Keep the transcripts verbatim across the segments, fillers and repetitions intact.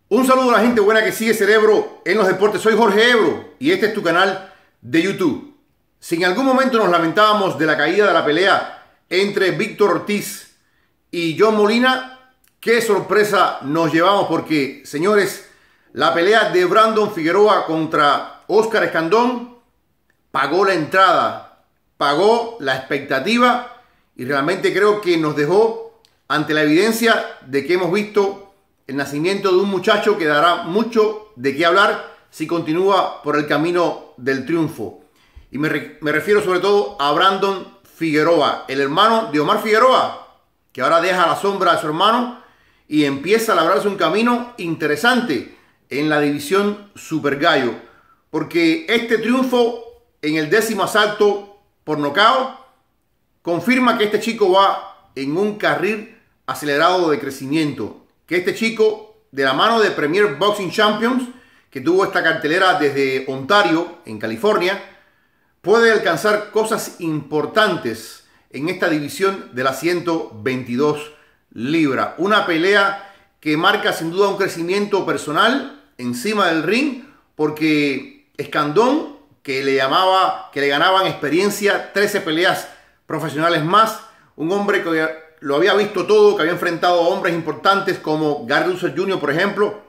Un saludo a la gente buena que sigue Cerebro en los deportes. Soy Jorge Ebro y este es tu canal de YouTube. Si en algún momento nos lamentábamos de la caída de la pelea entre Víctor Ortiz y John Molina, qué sorpresa nos llevamos porque, señores, la pelea de Brandon Figueroa contra Oscar Escandón pagó la entrada, pagó la expectativa y realmente creo que nos dejó ante la evidencia de que hemos visto el nacimiento de un muchacho que dará mucho de qué hablar si continúa por el camino del triunfo. Y me, re, me refiero sobre todo a Brandon Figueroa, el hermano de Omar Figueroa, que ahora deja la sombra de su hermano y empieza a labrarse un camino interesante en la división Super Gallo. Porque este triunfo en el décimo asalto por nocaut confirma que este chico va en un carril acelerado de crecimiento. Que este chico, de la mano de Premier Boxing Champions, que tuvo esta cartelera desde Ontario, en California, puede alcanzar cosas importantes en esta división de las ciento veintidós libras. Una pelea que marca sin duda un crecimiento personal encima del ring, porque Escandón, que le llamaba, que le ganaban experiencia, trece peleas profesionales más, un hombre que lo había visto todo, que había enfrentado a hombres importantes como Gary Russell junior, por ejemplo,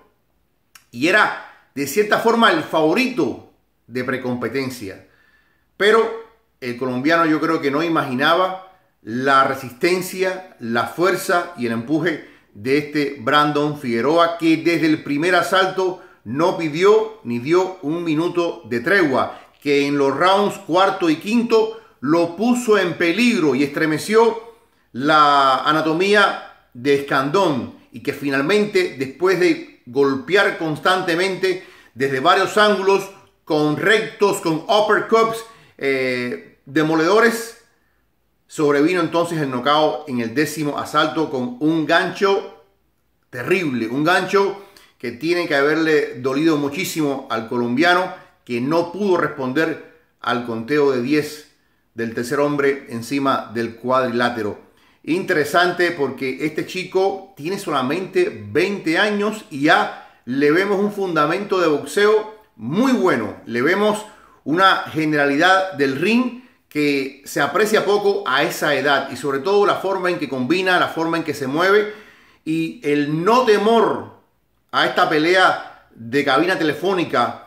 y era de cierta forma el favorito de precompetencia. Pero el colombiano yo creo que no imaginaba la resistencia, la fuerza y el empuje de este Brandon Figueroa, que desde el primer asalto no pidió ni dio un minuto de tregua, que en los rounds cuarto y quinto lo puso en peligro y estremeció la anatomía de Escandón, y que finalmente, después de golpear constantemente desde varios ángulos, con rectos, con uppercuts, eh, demoledores, sobrevino entonces el knockout en el décimo asalto con un gancho terrible, un gancho que tiene que haberle dolido muchísimo al colombiano, que no pudo responder al conteo de diez del tercer hombre encima del cuadrilátero. Interesante porque este chico tiene solamente veinte años y ya le vemos un fundamento de boxeo muy bueno. Le vemos una generalidad del ring que se aprecia poco a esa edad, y sobre todo la forma en que combina, la forma en que se mueve y el no temor a esta pelea de cabina telefónica,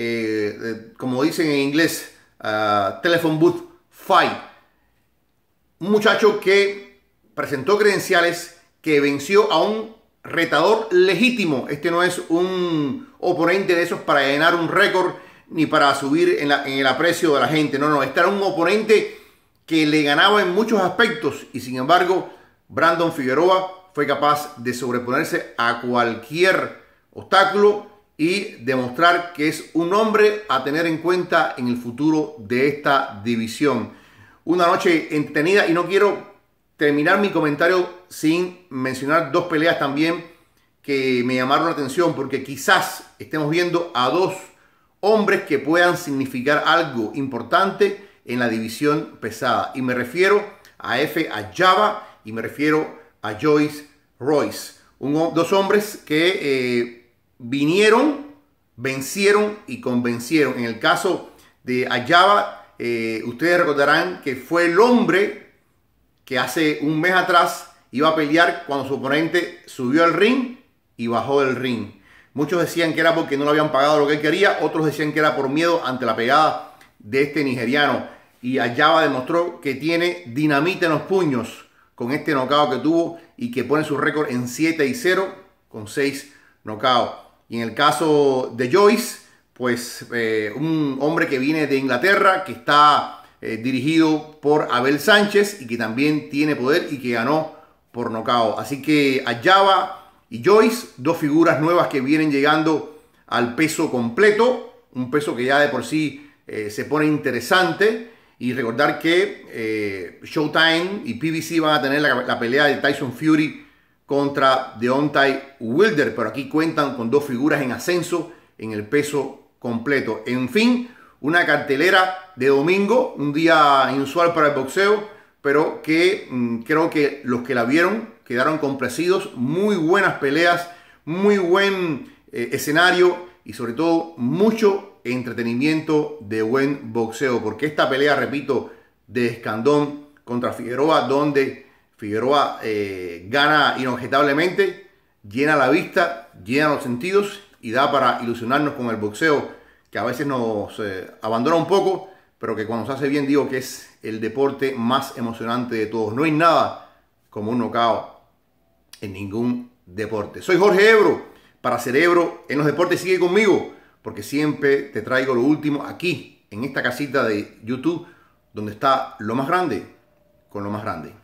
eh, como dicen en inglés, uh, telephone booth fight. Un muchacho que presentó credenciales, que venció a un retador legítimo. Este no es un oponente de esos para llenar un récord ni para subir en, la, en el aprecio de la gente. No, no, este era un oponente que le ganaba en muchos aspectos y sin embargo Brandon Figueroa fue capaz de sobreponerse a cualquier obstáculo y demostrar que es un hombre a tener en cuenta en el futuro de esta división. Una noche entretenida, y no quiero terminar mi comentario sin mencionar dos peleas también que me llamaron la atención, porque quizás estemos viendo a dos hombres que puedan significar algo importante en la división pesada. Y me refiero a Efe Ajagba y me refiero a Joyce Royce. Un, dos hombres que eh, vinieron, vencieron y convencieron. En el caso de Ajagba, eh, ustedes recordarán que fue el hombre que hace un mes atrás iba a pelear cuando su oponente subió al ring y bajó del ring. Muchos decían que era porque no le habían pagado lo que él quería, otros decían que era por miedo ante la pegada de este nigeriano. Y Ajagba demostró que tiene dinamita en los puños con este knockout que tuvo y que pone su récord en siete y cero con seis knockouts. Y en el caso de Joyce, pues eh, un hombre que viene de Inglaterra, que está Eh, dirigido por Abel Sánchez y que también tiene poder y que ganó por nocaut. Así que Ajagba y Joyce, dos figuras nuevas que vienen llegando al peso completo, un peso que ya de por sí eh, se pone interesante. Y recordar que eh, Showtime y P B C van a tener la, la pelea de Tyson Fury contra Deontay Wilder, pero aquí cuentan con dos figuras en ascenso en el peso completo. En fin, una cartelera de domingo, un día inusual para el boxeo, pero que mmm, creo que los que la vieron quedaron complacidos. Muy buenas peleas, muy buen eh, escenario y sobre todo mucho entretenimiento de buen boxeo, porque esta pelea, repito, de Escandón contra Figueroa, donde Figueroa eh, gana inobjetablemente, llena la vista, llena los sentidos y da para ilusionarnos con el boxeo, que a veces nos eh, abandona un poco, pero que cuando se hace bien digo que es el deporte más emocionante de todos. No hay nada como un knockout en ningún deporte. Soy Jorge Ebro, para Cerebro en los Deportes. Sigue conmigo, porque siempre te traigo lo último aquí, en esta casita de YouTube, donde está lo más grande con lo más grande.